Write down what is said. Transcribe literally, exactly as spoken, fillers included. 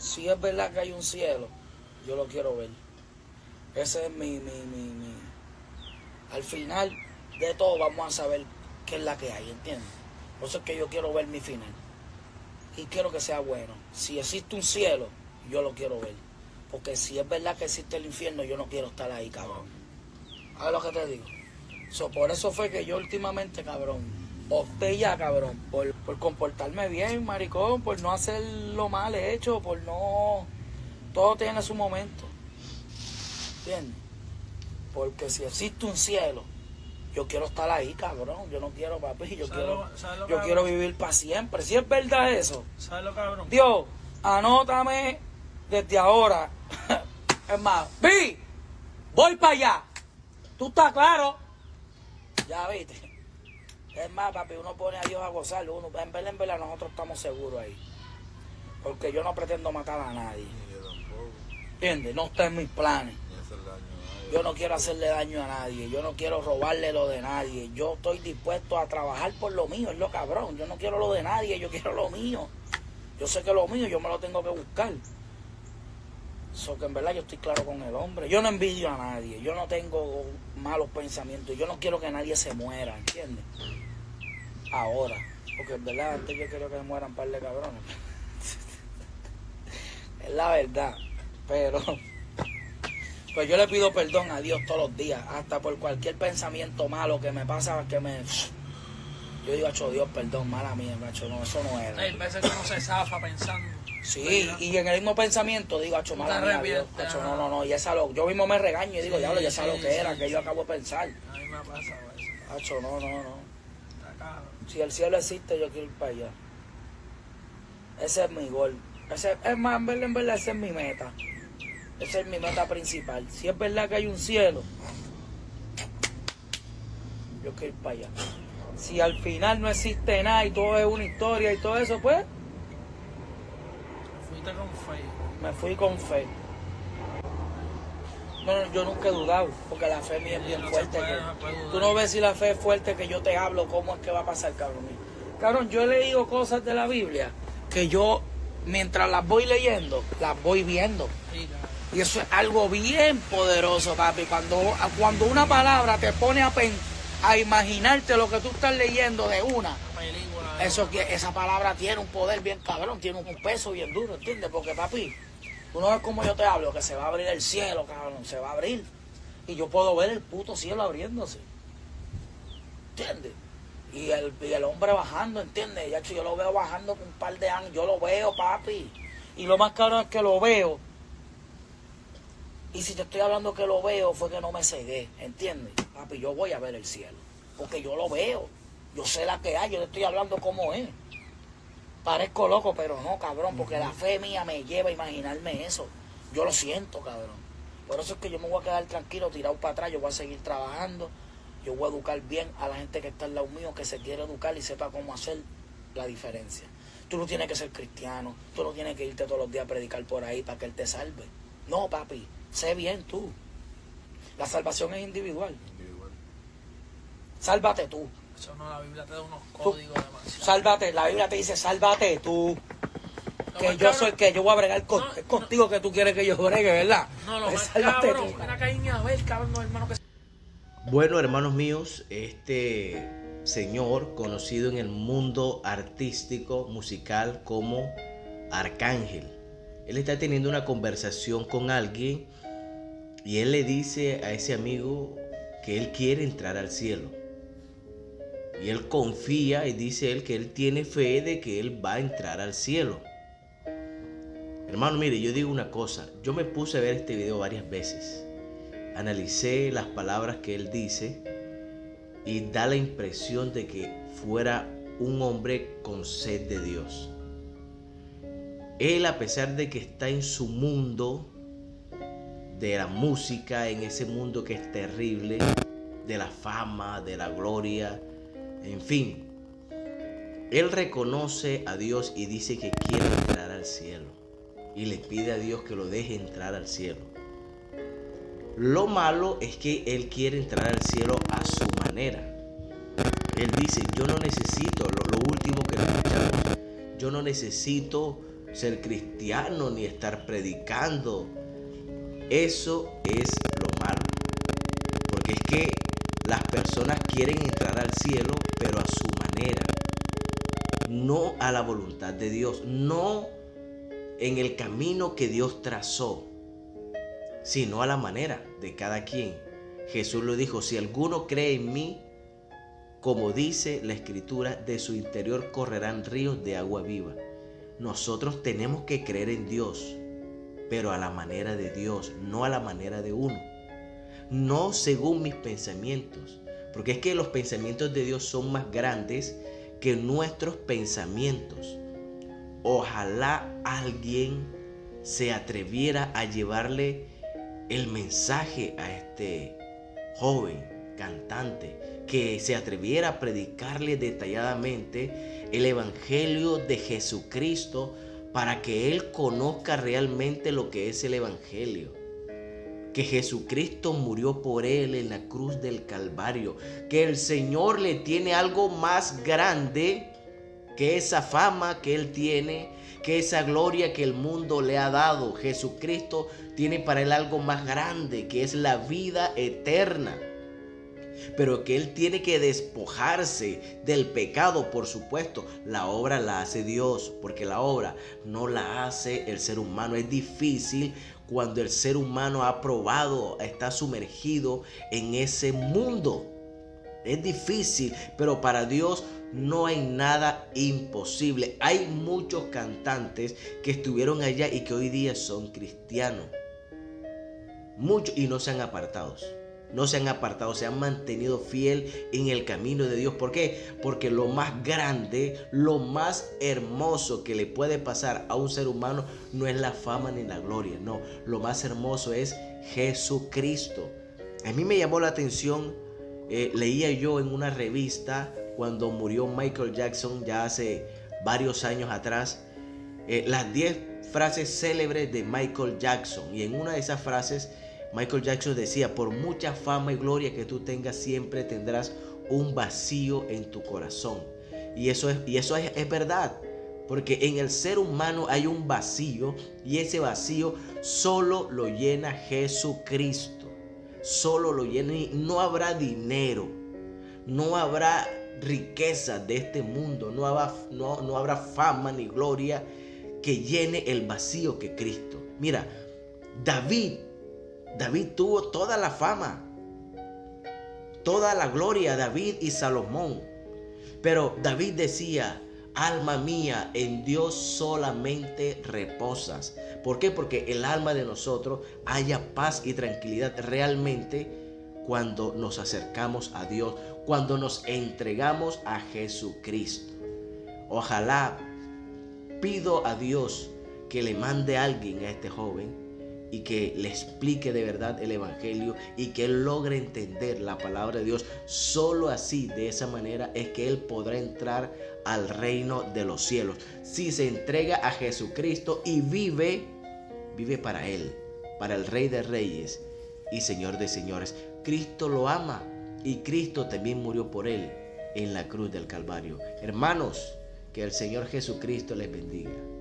si es verdad que hay un cielo, yo lo quiero ver. Ese es mi, mi, mi, mi. Al final de todo vamos a saber qué es la que hay, ¿entiendes? Por eso es que yo quiero ver mi final. Y quiero que sea bueno. Si existe un cielo, yo lo quiero ver. Porque si es verdad que existe el infierno, yo no quiero estar ahí, cabrón. ¿Sabes lo que te digo? So, por eso fue que yo últimamente, cabrón, opté ya, cabrón, por, por comportarme bien, maricón, por no hacer lo mal hecho, por no... Todo tiene su momento. ¿Entiendes? Porque si existe un cielo, yo quiero estar ahí, cabrón. Yo no quiero, papi, yo quiero lo, yo quiero vivir para siempre. Si es verdad eso. ¿Sabes lo, cabrón? Dios, anótame desde ahora. Es más, vi, voy para allá. ¿Tú estás claro? Ya viste. Es más, papi, uno pone a Dios a gozarlo. Uno, en verdad, en verdad, nosotros estamos seguros ahí. Porque yo no pretendo matar a nadie. Ni yo tampoco. ¿Entiendes? No está en mis planes. Ni hacer daño a nadie. Yo no quiero hacerle daño a nadie. Yo no quiero robarle lo de nadie. Yo estoy dispuesto a trabajar por lo mío. Es lo cabrón. Yo no quiero lo de nadie. Yo quiero lo mío. Yo sé que lo mío yo me lo tengo que buscar. So que en verdad yo estoy claro con el hombre. Yo no envidio a nadie. Yo no tengo malos pensamientos. Yo no quiero que nadie se muera, ¿entiendes? Ahora. Porque en verdad antes yo quiero que se mueran un par de cabrones. Es la verdad. Pero pues yo le pido perdón a Dios todos los días. Hasta por cualquier pensamiento malo que me pasa, que me... Yo digo, acho, Dios, perdón, mala mía, macho, no, eso no era. Hay veces que uno se zafa pensando. Sí, ¿verdad? Y en el mismo pensamiento digo, acho, mala mía, Dios, acho, no, no, no, y esa lo, yo mismo me regaño y digo, sí, diablo, ya sabes sí, lo que sí, era, sí, que yo acabo de pensar. A mí me ha pasado eso. Acho, no, no, no. Está caro. Si el cielo existe, yo quiero ir para allá. Ese es mi gol. Ese, es más, en verdad, en verdad, esa es mi meta. Esa es mi meta principal. Si es verdad que hay un cielo, yo quiero ir para allá. Si al final no existe nada y todo es una historia y todo eso, pues... Fuiste con fe. Me fui con fe. No, no, yo nunca he dudado, porque la fe mía es bien no fuerte. Puede, que, no tú no ves si la fe es fuerte que yo te hablo, cómo es que va a pasar, cabrón. Cabrón, yo he leído cosas de la Biblia que yo, mientras las voy leyendo, las voy viendo. Sí, claro. Y eso es algo bien poderoso, papi. Cuando, cuando una palabra te pone a, pen, a imaginarte lo que tú estás leyendo de una, película, eso, esa palabra tiene un poder bien cabrón, tiene un peso bien duro, ¿entiendes? Porque, papi, tú no ves como yo te hablo, que se va a abrir el cielo, cabrón, se va a abrir. Y yo puedo ver el puto cielo abriéndose. ¿Entiendes? Y el, y el hombre bajando, ¿entiendes? Ya, yo lo veo bajando con un par de años, yo lo veo, papi. Y lo más cabrón es que lo veo. Y si te estoy hablando que lo veo, fue que no me cegué, ¿entiendes? Papi, yo voy a ver el cielo, porque yo lo veo. Yo sé la que hay, yo te estoy hablando cómo es. Parezco loco, pero no, cabrón, porque la fe mía me lleva a imaginarme eso. Yo lo siento, cabrón. Por eso es que yo me voy a quedar tranquilo, tirado para atrás, yo voy a seguir trabajando. Yo voy a educar bien a la gente que está al lado mío, que se quiere educar y sepa cómo hacer la diferencia. Tú no tienes que ser cristiano, tú no tienes que irte todos los días a predicar por ahí para que Él te salve. No, papi, sé bien tú. La salvación es individual. Individual. Sálvate tú. Eso no, la Biblia te da unos códigos tú, demasiado. Sálvate, la Biblia te dice, sálvate tú. No, que yo cabrón, soy que yo voy a bregar con, no, contigo no, que tú quieres que yo bregue, ¿verdad? No, no, pues sálvate cabrón, tú. Mira Caín y Abel, cabrón, no, hermano, que... Bueno, hermanos míos, este señor conocido en el mundo artístico, musical como Arcángel, él está teniendo una conversación con alguien y él le dice a ese amigo que él quiere entrar al cielo. Y él confía y dice él que él tiene fe de que él va a entrar al cielo. Hermano, mire, yo digo una cosa. Yo me puse a ver este video varias veces. Analicé las palabras que él dice y da la impresión de que fuera un hombre con sed de Dios. Él, a pesar de que está en su mundo de la música, en ese mundo que es terrible, de la fama, de la gloria, en fin, él reconoce a Dios y dice que quiere entrar al cielo y le pide a Dios que lo deje entrar al cielo. Lo malo es que él quiere entrar al cielo a su manera. Él dice, yo no necesito, lo, lo último que escuchamos, yo no necesito ser cristiano ni estar predicando. Eso es lo malo. Porque es que las personas quieren entrar al cielo, pero a su manera. No a la voluntad de Dios. No en el camino que Dios trazó, sino a la manera de cada quien. Jesús lo dijo: si alguno cree en mí, como dice la Escritura, de su interior correrán ríos de agua viva. Nosotros tenemos que creer en Dios, pero a la manera de Dios, no a la manera de uno. No según mis pensamientos, porque es que los pensamientos de Dios son más grandes que nuestros pensamientos. Ojalá alguien se atreviera a llevarle el mensaje a este joven cantante, que se atreviera a predicarle detalladamente el evangelio de Jesucristo para que él conozca realmente lo que es el evangelio. Que Jesucristo murió por él en la cruz del Calvario, que el Señor le tiene algo más grande que esa fama que él tiene, que esa gloria que el mundo le ha dado. Jesucristo tiene para él algo más grande, que es la vida eterna. Pero que él tiene que despojarse del pecado, por supuesto. La obra la hace Dios, porque la obra no la hace el ser humano. Es difícil cuando el ser humano ha probado, está sumergido en ese mundo. Es difícil, pero para Dios no hay nada imposible. Hay muchos cantantes que estuvieron allá y que hoy día son cristianos. Muchos, y no se han apartado. No se han apartado, se han mantenido fiel en el camino de Dios. ¿Por qué? Porque lo más grande, lo más hermoso que le puede pasar a un ser humano no es la fama ni la gloria. No, lo más hermoso es Jesucristo. A mí me llamó la atención, eh, leía yo en una revista cuando murió Michael Jackson ya hace varios años atrás, eh, las diez frases célebres de Michael Jackson. Y en una de esas frases Michael Jackson decía: por mucha fama y gloria que tú tengas, siempre tendrás un vacío en tu corazón. Y eso es, y eso es, es verdad, porque en el ser humano hay un vacío, y ese vacío solo lo llena Jesucristo. Solo lo llena. Y no habrá dinero, no habrá riqueza de este mundo, no habrá, no, no habrá fama ni gloria que llene el vacío que Cristo. Mira, David David tuvo toda la fama, toda la gloria, David y Salomón. Pero David decía: alma mía, en Dios solamente reposas. ¿Por qué? Porque el alma de nosotros haya paz y tranquilidad realmente cuando nos acercamos a Dios, cuando nos entregamos a Jesucristo. Ojalá, pido a Dios que le mande a alguien a este joven y que le explique de verdad el evangelio y que él logre entender la palabra de Dios. Solo así, de esa manera, es que él podrá entrar al reino de los cielos. Si se entrega a Jesucristo y vive, vive para él, para el Rey de Reyes y Señor de Señores. Cristo lo ama y Cristo también murió por él en la cruz del Calvario. Hermanos, que el Señor Jesucristo les bendiga.